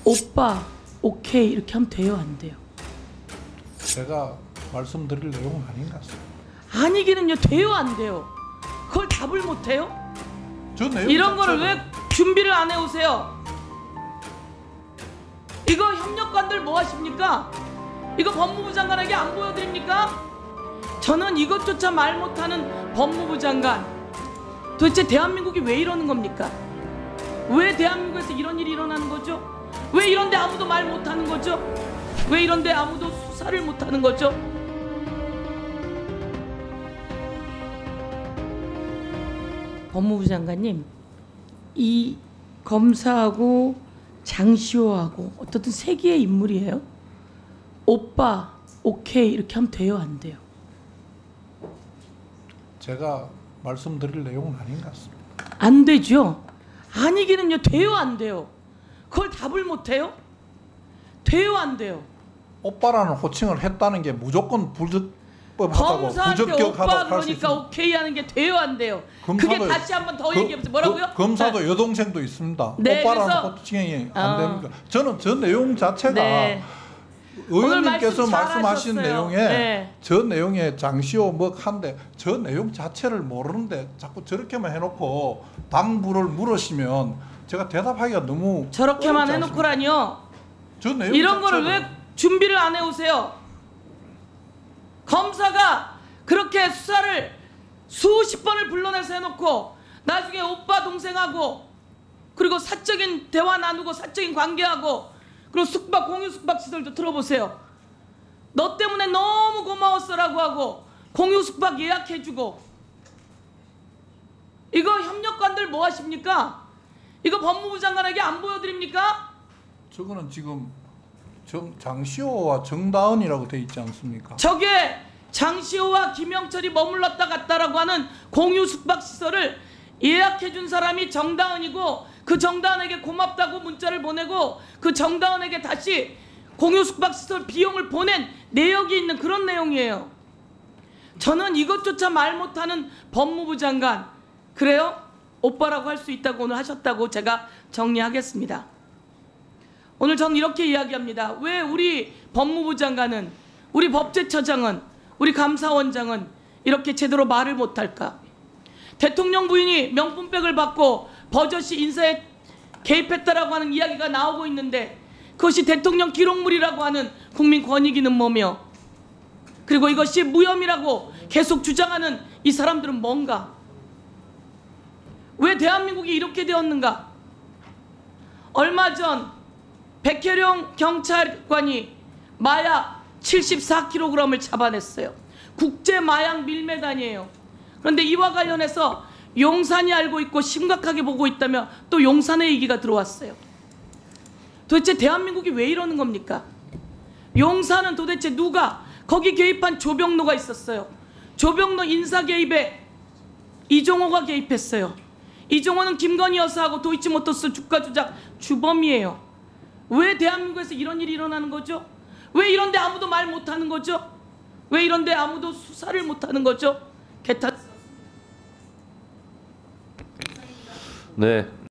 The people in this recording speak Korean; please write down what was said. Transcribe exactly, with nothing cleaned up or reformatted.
오빠 오케이 이렇게 하면 돼요, 안 돼요? 제가 말씀드릴 내용은 아닌 것 같습니다. 아니기는요, 돼요, 안 돼요? 그걸 답을 못 해요? 저 내용 이런 자체가... 거를 왜 준비를 안 해오세요? 이거 협력관들 뭐 하십니까? 이거 법무부 장관에게 안 보여드립니까? 저는 이것조차 말 못하는 법무부 장관, 도대체 대한민국이 왜 이러는 겁니까? 왜 대한민국에서 이런 일이 일어나는 거죠? 왜 이런데 아무도 말 못하는 거죠? 왜 이런데 아무도 수사를 못하는 거죠? 법무부 장관님, 이 검사하고 장시호하고 어떻든 세계의 인물이에요. 오빠 오케이 이렇게 하면 돼요, 안 돼요? 제가 말씀드릴 내용은 아닌 것 같습니다. 안 되죠. 아니기는요, 돼요, 안 돼요? 그걸 답을 못 해요? 돼요, 안 돼요? 오빠라는 호칭을 했다는 게 무조건 불법하다고 검사한테 부적격하다고 오빠 할 수 그러니까 있습니다. 오케이 하는 게 돼요, 안 돼요? 검사도, 그게 다시 한번 더 그, 얘기해보세요. 뭐라고요? 그, 검사도 네. 여동생도 있습니다. 네, 오빠라는 그래서, 호칭이 안 어. 됩니까? 저는 저 내용 자체가 네. 의원님께서 말씀 말씀하신 잘하셨어요. 내용에 네. 저 내용에 장시호 뭐 한데 저 내용 자체를 모르는데 자꾸 저렇게만 해놓고 당부를 물으시면 제가 대답하기가 너무 저렇게만 어렵지 해놓고라니요. 저 내용 이런 거를 자체를. 왜 준비를 안 해오세요? 검사가 그렇게 수사를 수십 번을 불러내서 해놓고 나중에 오빠 동생하고 그리고 사적인 대화 나누고 사적인 관계하고 그리고 숙박 공유 숙박 시설도 들어보세요. 너 때문에 너무 고마웠어라고 하고 공유 숙박 예약해주고, 이거 협력관들 뭐 하십니까? 이거 법무부 장관에게 안 보여드립니까? 저거는 지금 정, 장시호와 정다은이라고 돼 있지 않습니까? 저게 장시호와 김영철이 머물렀다 갔다라고 하는 공유 숙박 시설을 예약해준 사람이 정다은이고, 그 정다은에게 고맙다고 문자를 보내고 그 정다은에게 다시 공유 숙박 시설 비용을 보낸 내역이 있는 그런 내용이에요. 저는 이것조차 말 못하는 법무부 장관, 그래요? 오빠라고 할 수 있다고 오늘 하셨다고 제가 정리하겠습니다. 오늘 저는 이렇게 이야기합니다. 왜 우리 법무부 장관은, 우리 법제처장은, 우리 감사원장은 이렇게 제대로 말을 못할까? 대통령 부인이 명품백을 받고 버젓이 인사에 개입했다라고 하는 이야기가 나오고 있는데 그것이 대통령 기록물이라고 하는 국민권익위는 뭐며, 그리고 이것이 무혐의라고 계속 주장하는 이 사람들은 뭔가? 왜 대한민국이 이렇게 되었는가? 얼마 전 백혜령 경찰관이 마약 칠십사 킬로그램을 잡아냈어요. 국제 마약 밀매단이에요. 그런데 이와 관련해서 용산이 알고 있고 심각하게 보고 있다며 또 용산의 얘기가 들어왔어요. 도대체 대한민국이 왜 이러는 겁니까? 용산은 도대체 누가, 거기 개입한 조병로가 있었어요. 조병로 인사 개입에 이종호가 개입했어요. 이종호는 김건희 여사하고 도이치모터스 주가 조작 주범이에요. 왜 대한민국에서 이런 일이 일어나는 거죠? 왜 이런데 아무도 말 못하는 거죠? 왜 이런데 아무도 수사를 못하는 거죠? 개탄. 네.